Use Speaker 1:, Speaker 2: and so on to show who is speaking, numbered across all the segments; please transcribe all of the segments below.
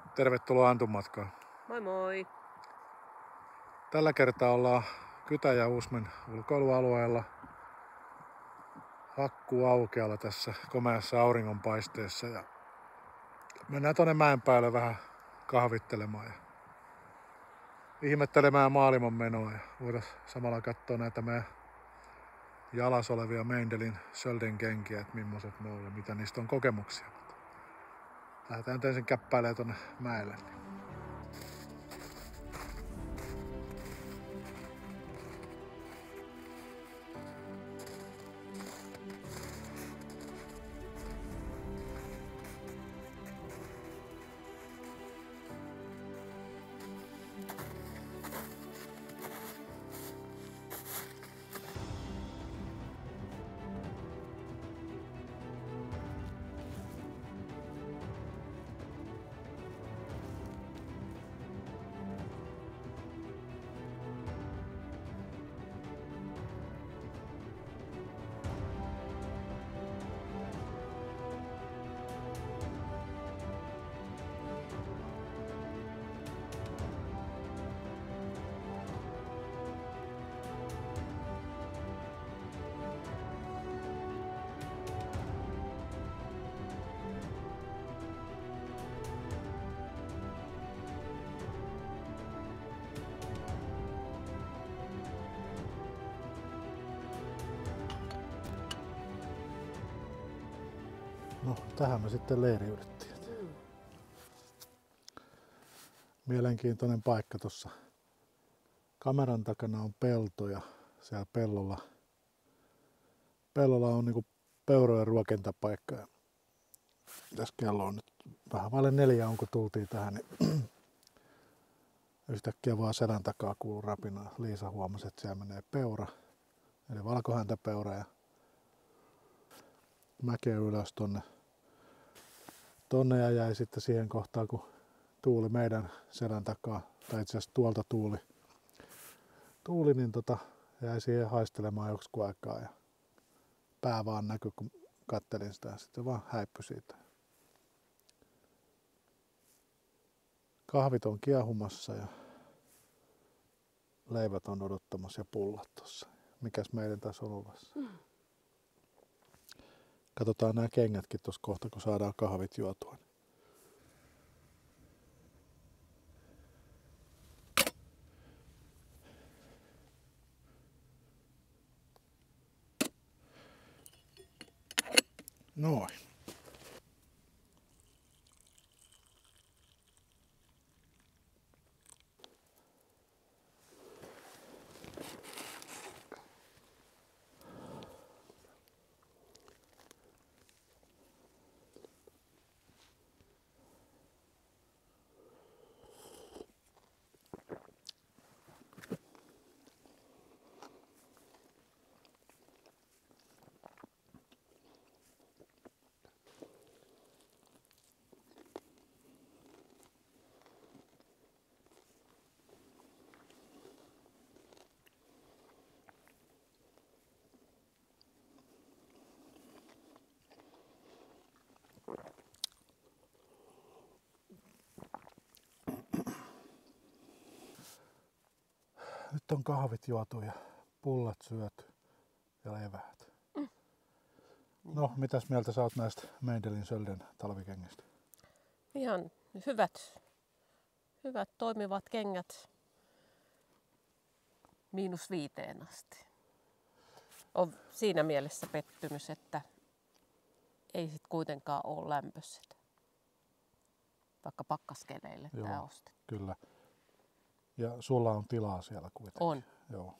Speaker 1: Tervetuloa Antumatkaan.
Speaker 2: Moi moi!
Speaker 1: Tällä kertaa ollaan Kytän ja Uusmen ulkoilualueella hakkuaukealla tässä komeassa auringonpaisteessa. Ja mennään tonne mäen päälle vähän kahvittelemaan ja ihmettelemään maailman menoa. Ja voidaan samalla katsoa näitä meidän jalas olevia Mendelin Sölden kenkiä, että millaiset ne on ja mitä niistä on kokemuksia. Lähdetään ensin käppäilemään tonne mäelle. No, tähän me sitten leiriydyttiin. Mielenkiintoinen paikka tuossa. Kameran takana on pelto ja siellä pellolla on niinku peurojen ruokentapaikka. Ja tässä kello on nyt vähän vaille 4, kun tultiin tähän, niin yhtäkkiä vaan selän takaa kuuluu rapinaa. Liisa huomasi, että siellä menee peura, eli valkohäntäpeura, ja mäkeä ylös tonne ja jäi sitten siihen kohtaan, kun tuuli meidän selän takaa, tai itse asiassa tuolta tuuli niin jäi siihen haistelemaan joksikin aikaa ja pää vaan näkyi, kun kattelin sitä, sitten vaan häippyi siitä. Kahvit on kiehumassa ja leivät on odottamassa ja pullat tossa. Mikäs meidän tässä on luvassa? Katsotaan nämä kengätkin tuossa kohta, kun saadaan kahvit juotua. Noin. Nyt on kahvit juotu ja pullat syöty ja leväät. No, mitäs mieltä sä oot näistä Mendelin Sölden talvikengistä?
Speaker 2: Ihan hyvät toimivat kengät -5 asti. On siinä mielessä pettymys, että ei sit kuitenkaan ole lämpössä, vaikka pakkaskeleille tämä ostettu.
Speaker 1: Kyllä. Ja sulla on tilaa siellä kuitenkin.
Speaker 2: On.
Speaker 1: Joo.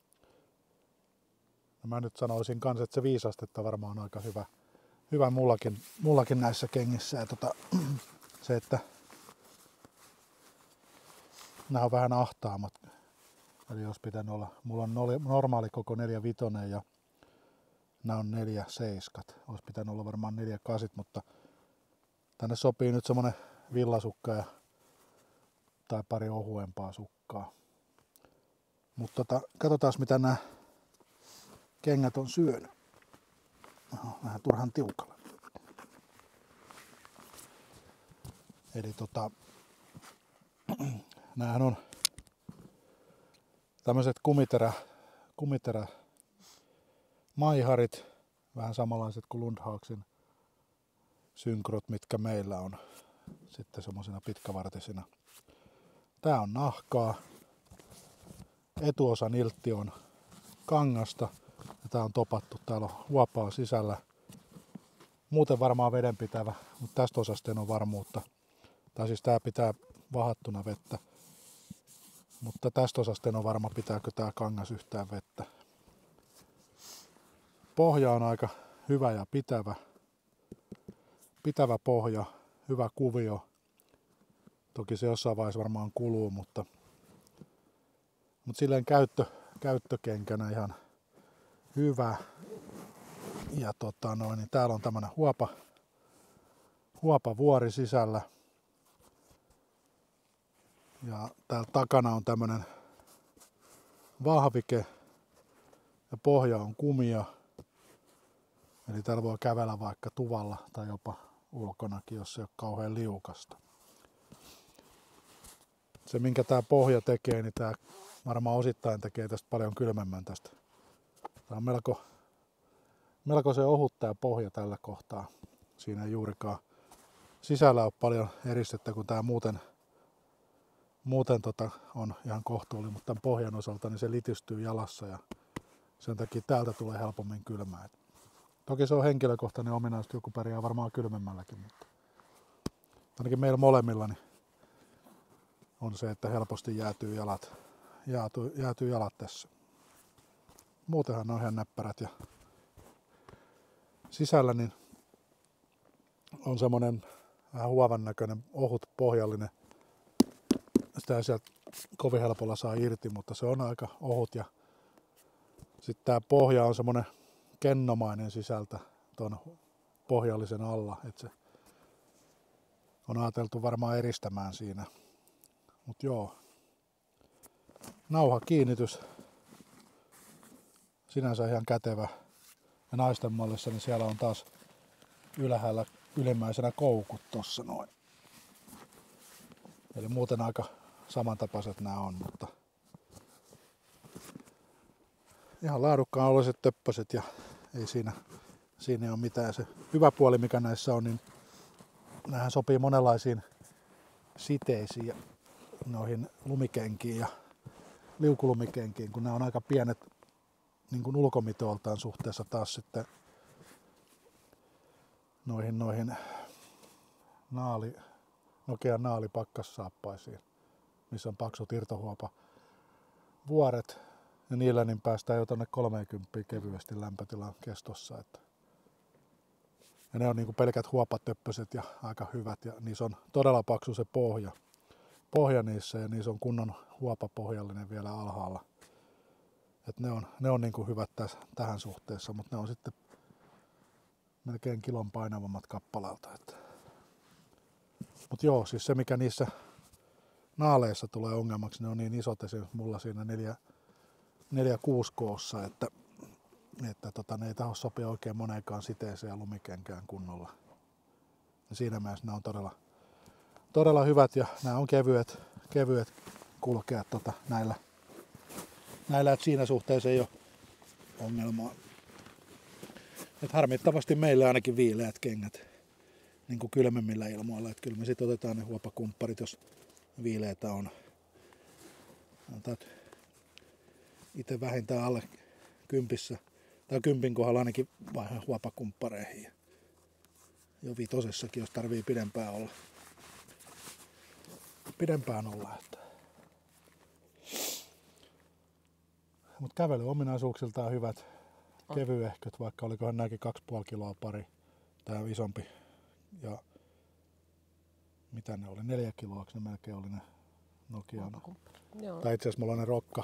Speaker 1: No mä nyt sanoisin kanssa, että se 5 astetta varmaan on aika hyvä mullakin näissä kengissä. Ja se, että nämä on vähän ahtaammat. Eli jos pitänyt olla, mulla on normaali koko 4,5 ja nämä on 4,7. Olisi pitänyt olla varmaan 4,8, mutta tänne sopii nyt semmonen villasukka tai pari ohuempaa sukkaa. Mutta katsotaan mitä nämä kengät on syönyt. Vähän turhan tiukalla. Eli Nämähän on tämmöiset kumiterä maiharit, vähän samanlaiset kuin Lundhaagsin synkrot, mitkä meillä on sitten semmoisina pitkävartisina. Tää on nahkaa. Etuosa niltti on kangasta ja tää on topattu. Täällä on huopaa sisällä. Muuten varmaan vedenpitävä, mutta tästä osasta en ole varmuutta. Tai siis tää pitää vahattuna vettä. Mutta tästä osasta en ole varma, pitääkö tää kangas yhtään vettä. Pohja on aika hyvä ja pitävä. Pitävä pohja, hyvä kuvio. Toki se jossain vaiheessa varmaan kuluu, mutta silleen käyttökenkänä ihan hyvä. Ja niin täällä on tämmönen huopavuori sisällä. Ja täällä takana on tämmönen vahvike ja pohja on kumia. Eli täällä voi kävellä vaikka tuvalla tai jopa ulkonakin, jos se ei ole kauhean liukasta. Se minkä tää pohja tekee, niin tää varmaan osittain tekee tästä paljon kylmemmän tästä. Tää on melko se ohut tää pohja tällä kohtaa. Siinä ei juurikaan sisällä ole paljon eristettä, kun tää muuten on ihan kohtuullinen, mutta tämän pohjan osalta niin se litistyy jalassa ja sen takia täältä tulee helpommin kylmää. Toki se on henkilökohtainen ominaisuus, joku pärjää varmaan kylmemmälläkin, mutta ainakin meillä molemmilla niin on se, että helposti jäätyy jalat tässä. Muutenhan ne on ihan näppärät ja sisällä niin on semmonen vähän huovan näköinen ohut pohjallinen. Sitä ei sieltä kovin helpolla saa irti, mutta se on aika ohut ja sitten tää pohja on semmonen kennomainen sisältä tuon pohjallisen alla, että se on ajateltu varmaan eristämään siinä. Mut joo, nauhakiinnitys sinänsä ihan kätevä. Ja naisten mallissa niin siellä on taas ylhäällä ylimmäisenä koukut tossa noin. Eli muuten aika samantapaiset nämä on, mutta ihan laadukkaan oloiset töppöset ja ei siinä ei ole mitään. Se hyvä puoli mikä näissä on, niin nämähän sopii monenlaisiin siteisiin ja noihin lumikenkiin ja liukulumikenkiin, kun nämä on aika pienet niin kuin ulkomitoiltaan suhteessa taas sitten noihin Nokian naalipakkassaappaisiin, missä on paksut irtohuopa vuoret ja niillä niin päästään jo tonne 30 kevyesti lämpötilan kestossa. Ja ne on niin kuin pelkät huopatöppöset ja aika hyvät ja niissä on todella paksu se pohja niissä ja niissä on kunnon huopapohjallinen vielä alhaalla. Et ne on niin kuin hyvät tähän suhteessa, mutta ne on sitten melkein kilon painavammat kappaleelta. Mutta joo, siis se mikä niissä naaleissa tulee ongelmaksi, ne on niin isot esimerkiksi mulla siinä 4-6 koossa, että ne ei taho sopia oikein moneenkaan siteeseen ja lumikenkään kunnolla. Ja siinä mielessä ne on todella hyvät ja nämä on kevyet kulkea näillä, että siinä suhteessa ei ole ongelmaa. Et harmittavasti meillä ainakin viileät kengät niin kuin kylmemmillä ilmoilla. Et kyllä me sitten otetaan ne huopakumpparit, jos viileitä on. Itse vähintään alle 10 tai 10 kohdalla ainakin vaihan huopakumppareihin. Jo 5:ssäkin, jos tarvii pidempään olla. Mutta kävelyominaisuuksiltaan hyvät. Kevyehköt, vaikka olikohan nämäkin 2,5 kiloa pari. Tää on isompi. Ja mitä ne oli? 4 kiloa, ne melkein oli ne Nokian. Tai itse asiassa mulla on ne Rokka.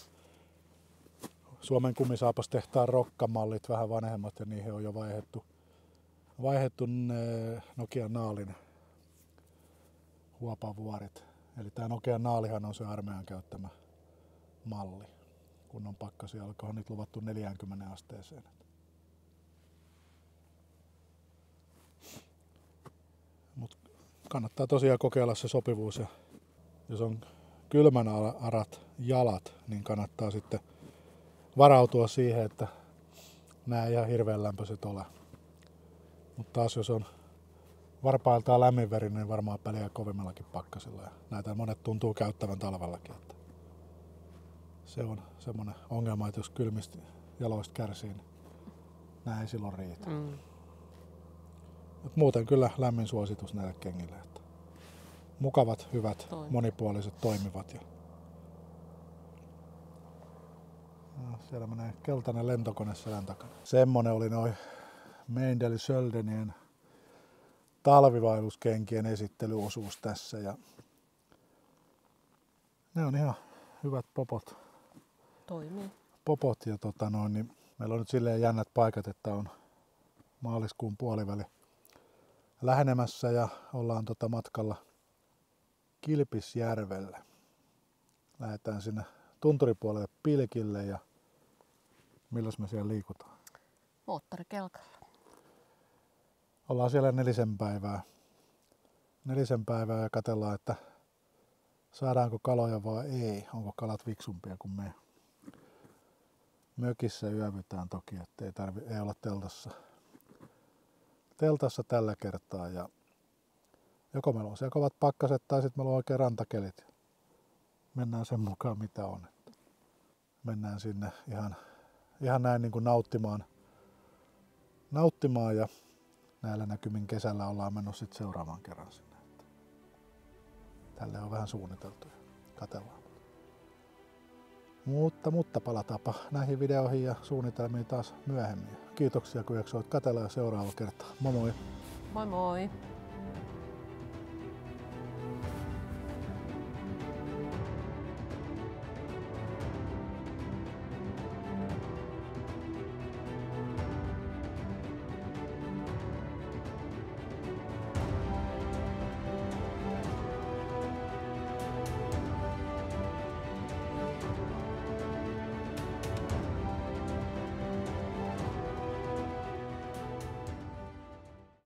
Speaker 1: Suomen kumisaapastehtaan Rokka-mallit, vähän vanhemmat ja niihin on jo vaihdettu ne Nokian naalin huopavuorit. Eli tää Nokian naalihan on se armeijan käyttämä malli. Kun on pakkasia, alkaa niitä luvattu 40 asteeseen. Mut kannattaa tosiaan kokeilla se sopivuus ja jos on kylmän arat jalat, niin kannattaa sitten varautua siihen, että nämä ei ihan hirveän lämpöiset ole. Mutta taas jos on varpailtaan lämminverinen, niin varmaan peliää kovimmallakin pakkasilla. Ja näitä monet tuntuu käyttävän talvellakin. Että se on semmoinen ongelma, että jos kylmistä jaloista kärsii, niin nämä ei silloin riitä. Mut muuten kyllä lämmin suositus näille kengille. Että mukavat, hyvät, monipuoliset, toimivat. Ja siellä menee keltainen lentokone selän takana. Semmonen oli noin Meindeli Söldenien talvivaelluskenkien esittelyosuus tässä. Ja ne on ihan hyvät popot.
Speaker 2: Toimii.
Speaker 1: Popot ja niin meillä on nyt silleen jännät paikat, että on maaliskuun puoliväli lähenemässä ja ollaan matkalla Kilpisjärvelle. Lähdetään sinne tunturipuolelle Pilkille ja milläs me siellä liikutaan?
Speaker 2: Moottorikelkalla.
Speaker 1: Ollaan siellä 4 päivää. 4 päivää ja katsellaan, että saadaanko kaloja vai ei. Onko kalat fiksumpia kuin me. Mökissä yövytään toki, ettei ei olla teltassa tällä kertaa. Ja joko meillä on siellä kovat pakkaset tai sitten meillä on oikein rantakelit. Mennään sen mukaan mitä on. Mennään sinne ihan näin niin kuin nauttimaan ja näillä näkymin kesällä ollaan mennyt sitten seuraavan kerran sinne. Tälle on vähän suunniteltu ja katsellaan. Mutta palataanpa näihin videoihin ja suunnitelmiin taas myöhemmin. Kiitoksia kun jaksoit katsella ja seuraava kerta. Moi moi!
Speaker 2: Moi moi!